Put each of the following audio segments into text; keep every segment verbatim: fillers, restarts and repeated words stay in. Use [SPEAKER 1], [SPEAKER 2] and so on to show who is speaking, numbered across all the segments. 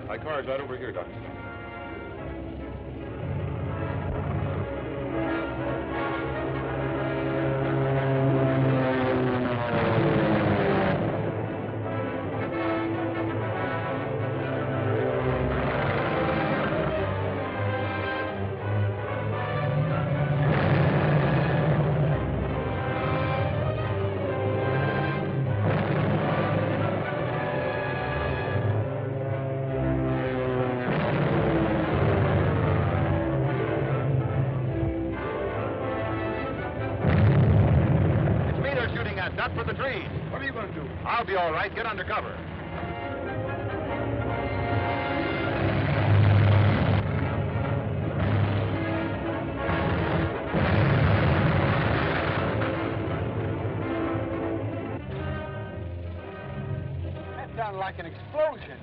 [SPEAKER 1] My car's right over here, Doctor.
[SPEAKER 2] Not for the trees.
[SPEAKER 3] What are you going to do?
[SPEAKER 2] I'll be all right. Get under cover.
[SPEAKER 3] That sounded like an explosion.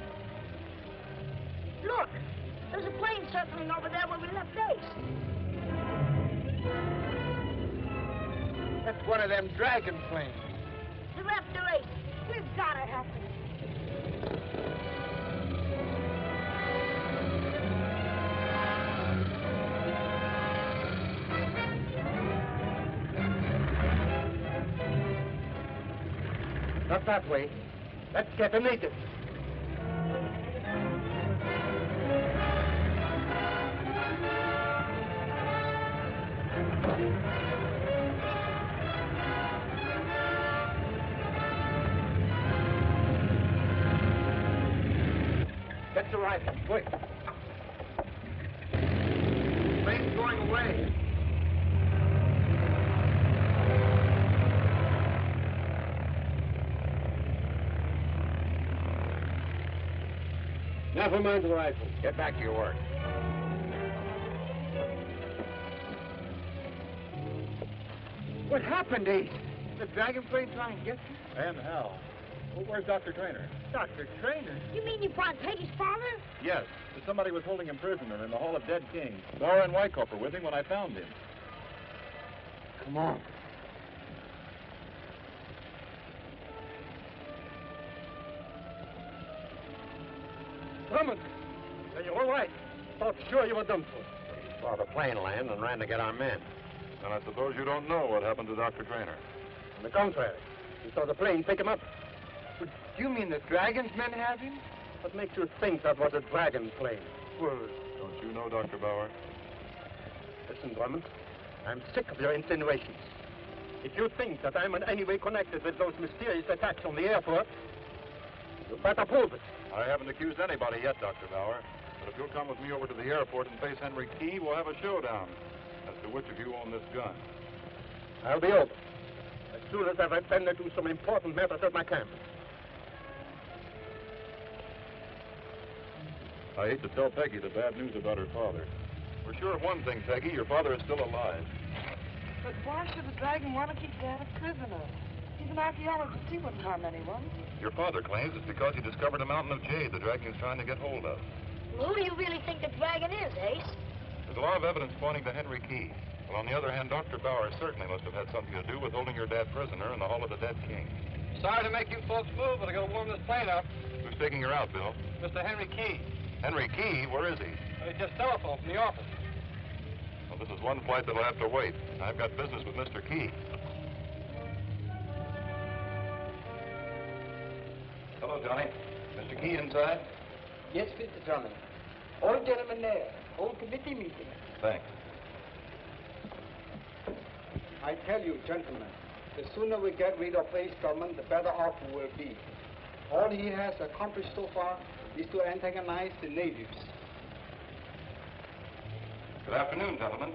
[SPEAKER 4] Look, there's a plane circling over there where we left base.
[SPEAKER 3] That's one of them Dragon planes.
[SPEAKER 4] Director Ace, we've got to help him.
[SPEAKER 3] Not that way. Let's get the natives. That's the rifle. Quick. Plane's going away. Never mind the rifle.
[SPEAKER 2] Get back to your work.
[SPEAKER 3] What happened, Ace? The Dragon plane trying to get you?
[SPEAKER 1] And how? Well, where's Doctor Trainer?
[SPEAKER 3] Doctor Trainer?
[SPEAKER 4] You mean you brought Peggy's father?
[SPEAKER 1] Yes. Somebody was holding him prisoner in the Hall of Dead Kings. Laura and Wyckoff were with him when I found him.
[SPEAKER 3] Come on. Drummond, are you all right? Thought sure you were done for.
[SPEAKER 2] We saw the plane land and ran to get our men.
[SPEAKER 1] And I suppose you don't know what happened to Doctor Trainer.
[SPEAKER 3] On the contrary, we saw the plane pick him up. But do you mean the Dragon's men have him? What makes you think that was a Dragon plane? Well,
[SPEAKER 1] Don't you know, Doctor Bauer?
[SPEAKER 3] listen, Drummond. I'm sick of your insinuations. If you think that I'm in any way connected with those mysterious attacks on the airport, you better prove it.
[SPEAKER 1] I haven't accused anybody yet, Doctor Bauer. But if you'll come with me over to the airport and face Henry Key, we'll have a showdown as to which of you own this gun.
[SPEAKER 3] I'll be over as soon as I've attended to some important matters at my camp.
[SPEAKER 1] I hate to tell Peggy the bad news about her father. We're sure of one thing, Peggy. Your father is still alive.
[SPEAKER 5] But why should the Dragon want to keep Dad a prisoner? He's an archaeologist. He wouldn't harm anyone.
[SPEAKER 1] Your father claims it's because he discovered a mountain of jade the Dragon is trying to get hold of.
[SPEAKER 4] Well, who do you really think the Dragon is, Ace?
[SPEAKER 1] There's a lot of evidence pointing to Henry Key. Well, on the other hand, Doctor Bauer certainly must have had something to do with holding your dad prisoner in the Hall of the Dead King.
[SPEAKER 3] Sorry to make you folks move, but I gotta warm this plane up.
[SPEAKER 1] Who's taking her out, Bill?
[SPEAKER 3] Mister Henry Key.
[SPEAKER 1] Henry Key? Where is he?
[SPEAKER 3] He just telephoned from the office.
[SPEAKER 1] Well, this is one flight that'll have to wait. I've got business with Mister Key. Hello, Johnny. Mister Key inside?
[SPEAKER 6] Yes, Mister Drummond. All gentlemen there. Whole committee meeting.
[SPEAKER 1] Thanks.
[SPEAKER 6] I tell you, gentlemen, the sooner we get rid of Ace Drummond, the better off we will be. All he has accomplished so far is to antagonize the natives.
[SPEAKER 1] Good afternoon, gentlemen.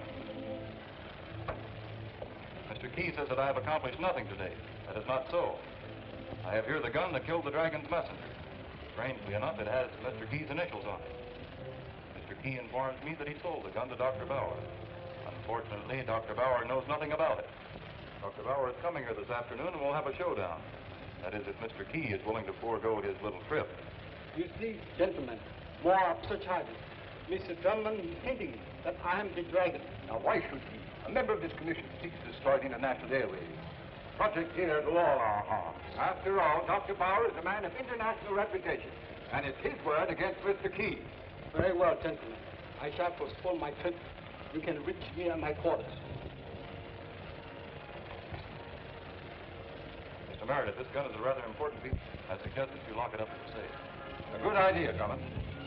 [SPEAKER 1] Mister Key says that I have accomplished nothing today. That is not so. I have here the gun that killed the Dragon's messenger. Strangely enough, it has Mister Key's initials on it. Mister Key informs me that he sold the gun to Doctor Bauer. Unfortunately, Doctor Bauer knows nothing about it. Doctor Bauer is coming here this afternoon and we'll have a showdown. That is, if Mister Key is willing to forego his little trip.
[SPEAKER 6] You see, gentlemen, more absurd charges. Mister Drummond is hinting that I am the Dragon.
[SPEAKER 7] Now, why should he? A member of this commission seeks to destroy the International Airways. Project here to all our harms. After all, Doctor Bauer is a man of international reputation. And it's his word against Mister Key.
[SPEAKER 6] Very well, gentlemen. I shall postpone my trip. You can reach me at my quarters.
[SPEAKER 1] Mister Meredith, this gun is a rather important piece. I suggest that you lock it up in the safe.
[SPEAKER 7] A good idea, Drummond.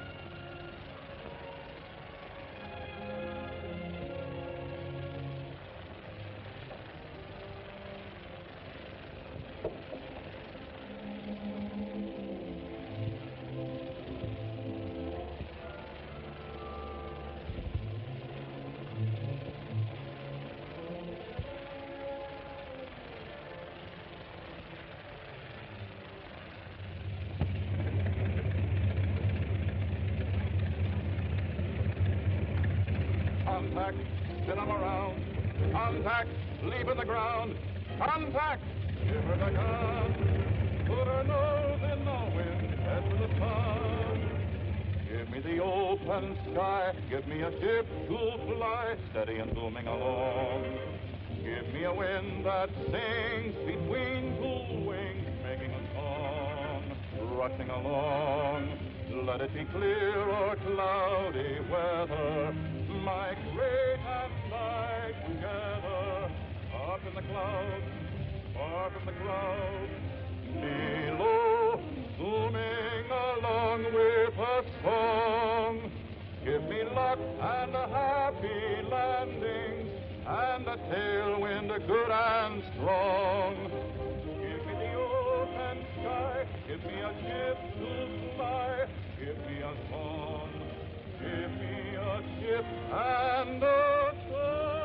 [SPEAKER 8] Contact, spin 'em around. Contact, leaving the ground. Contact, give her the gun. Put her nose in the wind, head to the sun. Give me the open sky, give me a ship to fly, steady and booming along. Give me a wind that sings between two wings, making a song, rushing along. Let it be clear or cloudy weather, migrate and die together. Up in the clouds, far from the clouds, below, zooming along with a song. Give me luck and a happy landing, and a tailwind good and strong. Give me the open sky, give me a ship to fly, give me a song, give me a ship and a song.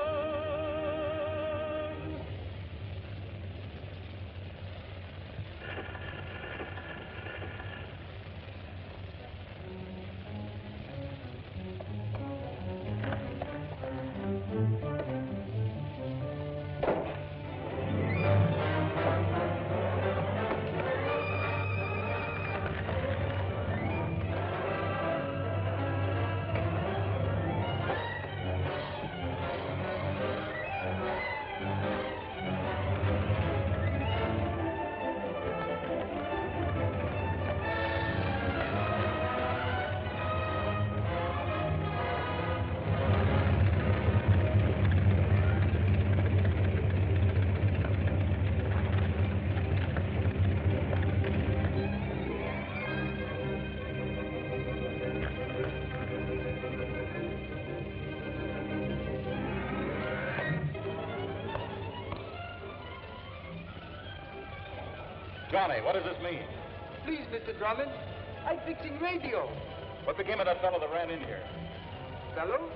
[SPEAKER 1] Johnny, what does this mean?
[SPEAKER 6] Please, Mister Drummond, I'm fixing radio.
[SPEAKER 1] What became of that fellow that ran in here?
[SPEAKER 6] Fellow?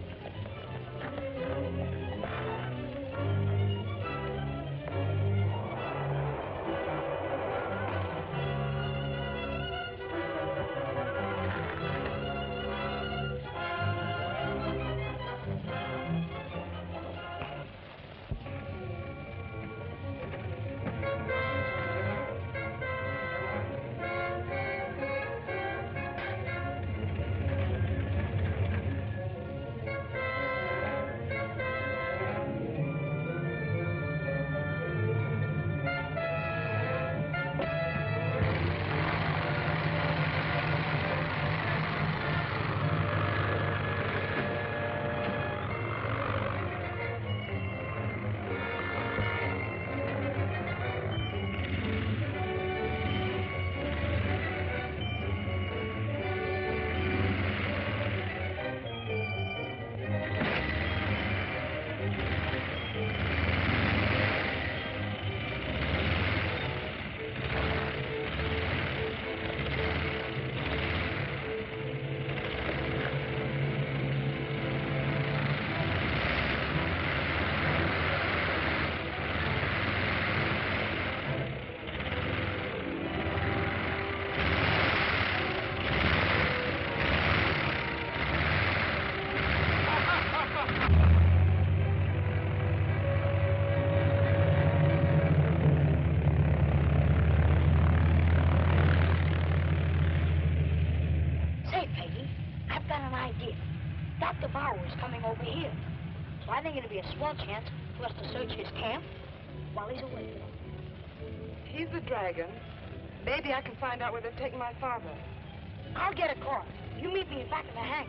[SPEAKER 4] Doctor Bauer is coming over here. So I think it'll be a swell chance for us to search his camp while he's away.
[SPEAKER 5] He's the dragon. Maybe I can find out where they're taking my father.
[SPEAKER 4] I'll get a car. You meet me back in the hangar.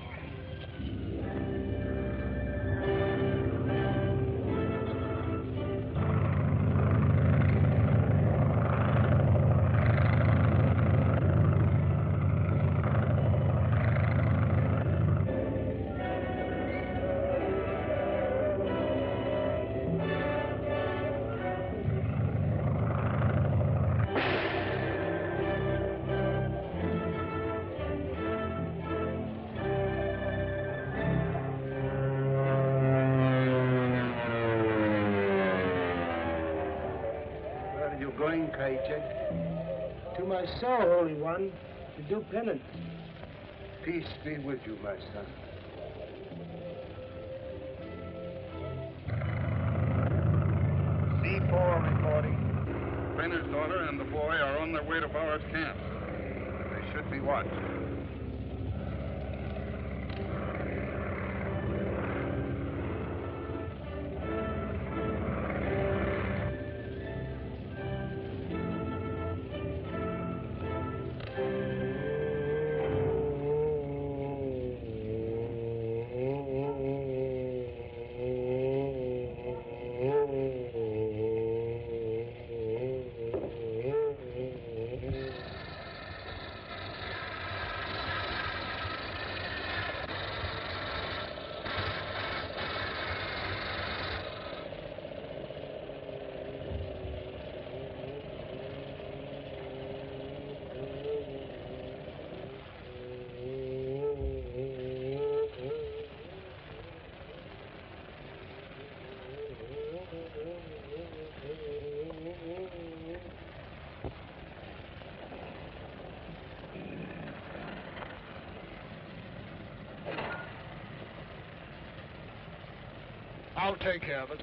[SPEAKER 6] Going, Kaiche?
[SPEAKER 3] To my cell, Holy One, to do penance.
[SPEAKER 6] Peace be with you, my son.
[SPEAKER 8] C four reporting. Trainer's daughter and the boy are on their way to Bauer's camp. They should be watched.
[SPEAKER 3] I'll take care of it.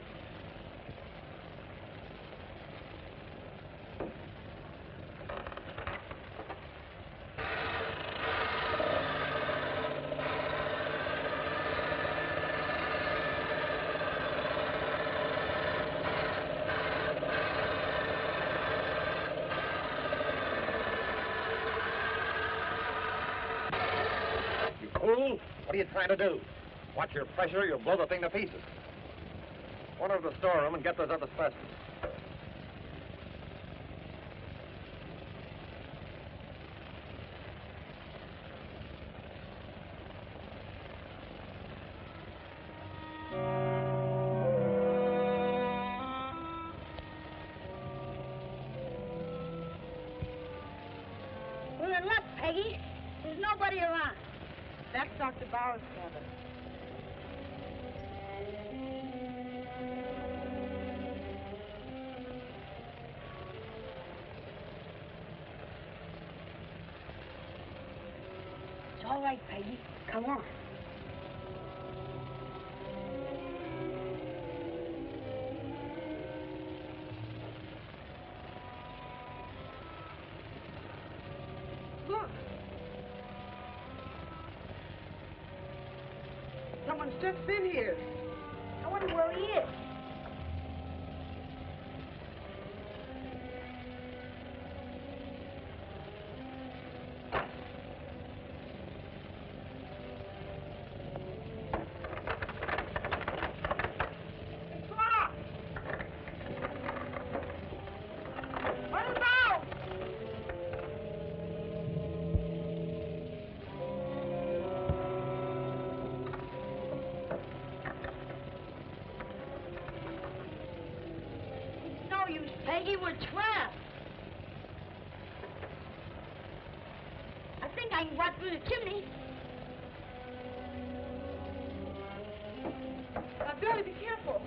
[SPEAKER 2] You fool! What are you trying to do? Watch your pressure, you'll blow the thing to pieces. Run over to the storeroom and get those other specimens.
[SPEAKER 4] We're in luck, Peggy. There's nobody around.
[SPEAKER 5] That's Doctor Bauer's cabin.
[SPEAKER 4] It's all right, Peggy. Come on.
[SPEAKER 5] Look. Someone's just been here.
[SPEAKER 4] I wonder where he is.
[SPEAKER 5] It's locked. Let him out.
[SPEAKER 4] No use, Peggy. We're trapped. I think I can rot through the chimney.
[SPEAKER 5] Now, Billy, be careful.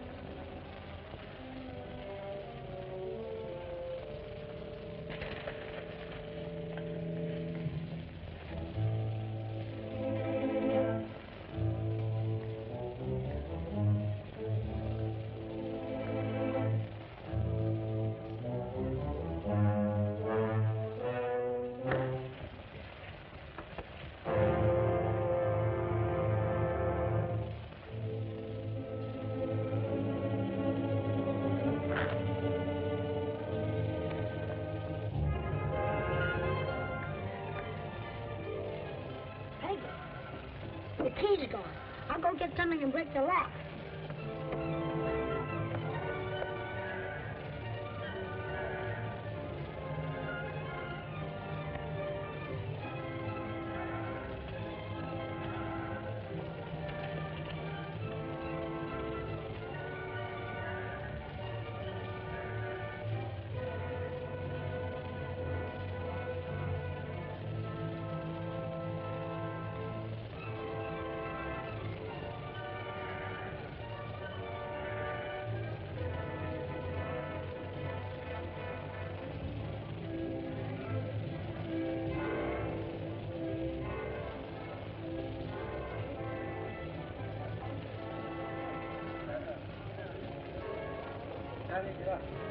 [SPEAKER 4] the keys are gone. I'll go get something and break the lock.
[SPEAKER 6] Danny, get up.